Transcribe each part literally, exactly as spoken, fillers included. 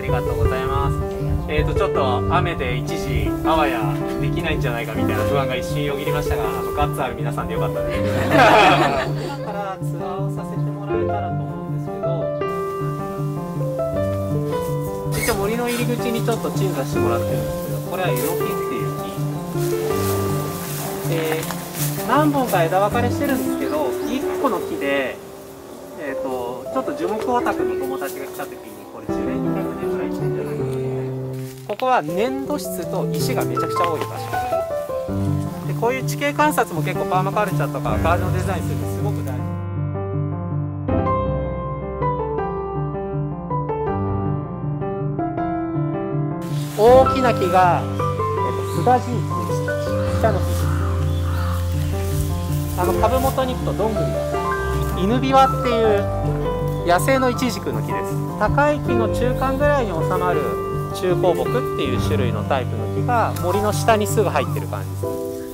りがとうございます。えーとちょっと雨で一時あわやできないんじゃないかみたいな不安が一瞬よぎりましたが、あのガッツある皆さんでよかったです。今からツアーをさせてもらえたらと思うんですけど、一応森の入り口にちょっと鎮座してもらってるんですけど、これはエノキっていう木で、何本か枝分かれしてるんですけど、いっこの木で、えーとちょっと樹木オタクの友達が来た時にこれじゅうねんにひゃくねんぐらい生きてんじゃないかな。ここは粘土質と石がめちゃくちゃ多い場所で、こういう地形観察も結構パーマカルチャーとかガーデンをデザインするのすごく大事。大きな木が、えっと、スダジイっていう下の木。あの株元に行くとどんぐりが、犬ビワっていう野生のイチジクの木です。高い木の中間ぐらいに収まる中高木っていう種類のタイプの木が森の下にすぐ入ってる感じです。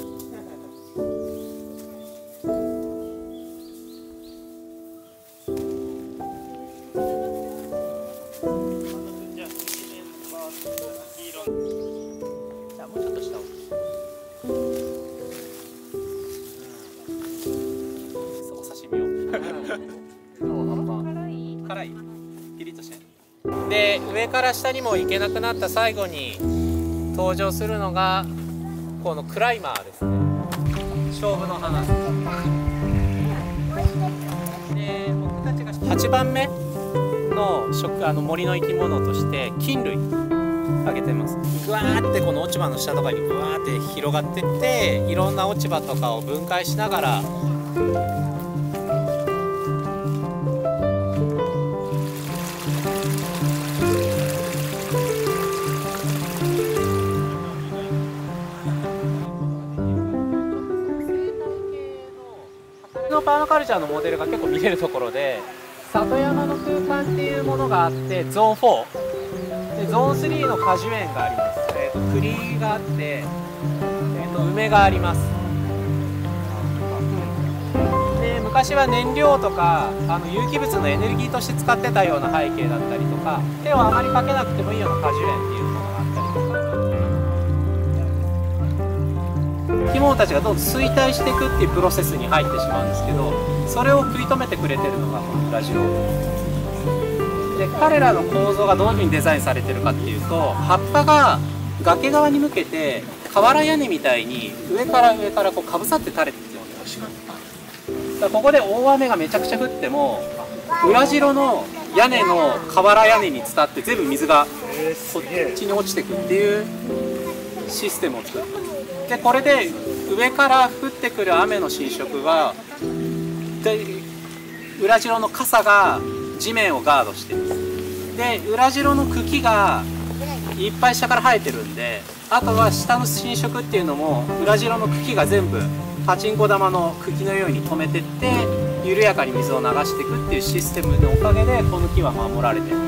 じゃあもうちょっと下を。お刺身を。辛い。ピリッとして。で上から下にも行けなくなった最後に登場するのがこのクライマーですね。勝負の花で、僕たちがはちばんめの食あの森の生き物として菌類あげてます。ぐわーってこの落ち葉の下とかにぐわーって広がってって、いろんな落ち葉とかを分解しながらパーマカルチャーのモデルが結構見れるところで、里山の空間っていうものがあって、ゾーンフォーでゾーンスリーの果樹園があります。えーと栗があって、えーと梅があります。で昔は燃料とかあの有機物のエネルギーとして使ってたような背景だったりとか、手をあまりかけなくてもいいような果樹園っていうものがあったりとか、生き物たちがどんどん衰退していくっていうプロセスに入ってしまうんですけど、それを食い止めてくれてるのがこのウラジロで、彼らの構造がどういうふうにデザインされてるかっていうと、葉っぱが崖側に向けて瓦屋根みたいに上から上からこうかぶさって垂れてきてるんですよ。だからここで大雨がめちゃくちゃ降ってもウラジロの屋根の瓦屋根に伝って全部水がこっちに落ちてくっていうシステムを作ってます。でこれで上から降ってくる雨の浸食はで裏白の傘が地面をガードしてるんです。で裏白の茎がいっぱい下から生えてるんで、あとは下の浸食っていうのも裏白の茎が全部パチンコ玉の茎のように止めてって緩やかに水を流していくっていうシステムのおかげでこの木は守られています。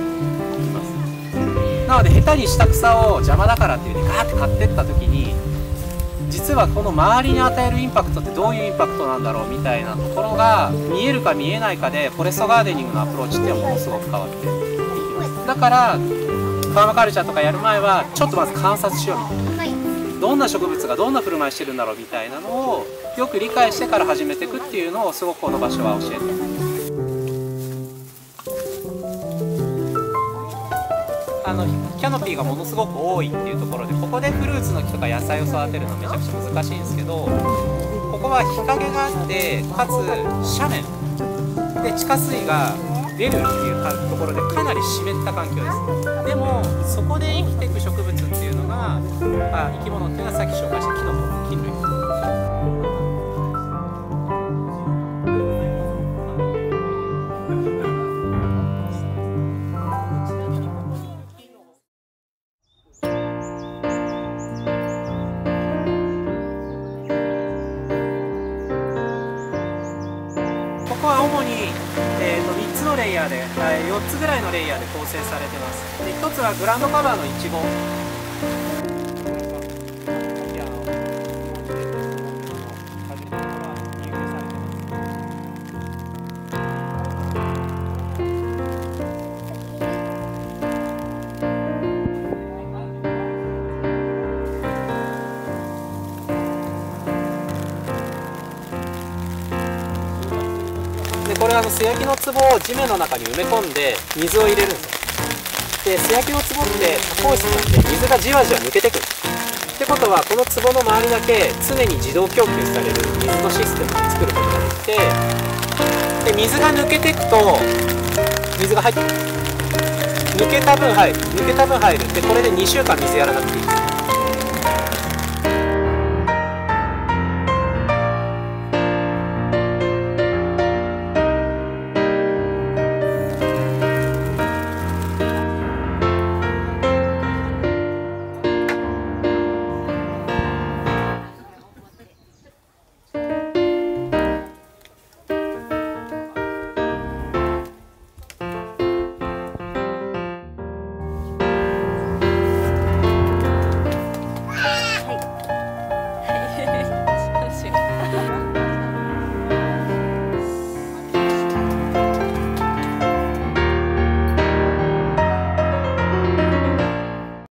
なので下手にした草を邪魔だからっていうねガーって買ってった時に、実はこの周りに与えるインパクトってどういうインパクトなんだろうみたいなところが見えるか見えないかでフォレストガーデニングのアプローチっていうのはものすごく変わっていきます。だからパーマカルチャーとかやる前はちょっとまず観察しようみたいな、どんな植物がどんな振る舞いしてるんだろうみたいなのをよく理解してから始めていくっていうのをすごくこの場所は教えてます。あのキャノピーがものすごく多いっていうところで、ここでフルーツの木とか野菜を育てるのはめちゃくちゃ難しいんですけど、ここは日陰があってかつ斜面で地下水が出るっていうところでかなり湿った環境です。でもそこで生きていく植物っていうのがあ生き物っていうのはさっき紹介したキノコ、菌類。ここは主に、えー、とみっつのレイヤーで、えー、よっつぐらいのレイヤーで構成されてます。でひとつはグラウンドカバーのイチゴ。 れはあの素焼きの壺を地面の中に埋め込んで水を入れるんですよ。で素焼きの壺って高質なんで水がじわじわ抜けてくるってことは、この壺の周りだけ常に自動供給される水のシステムを作ることができて、で水が抜けていくと水が入って抜けた分入る抜けた分入るで、これでにしゅうかん水やらなくていい。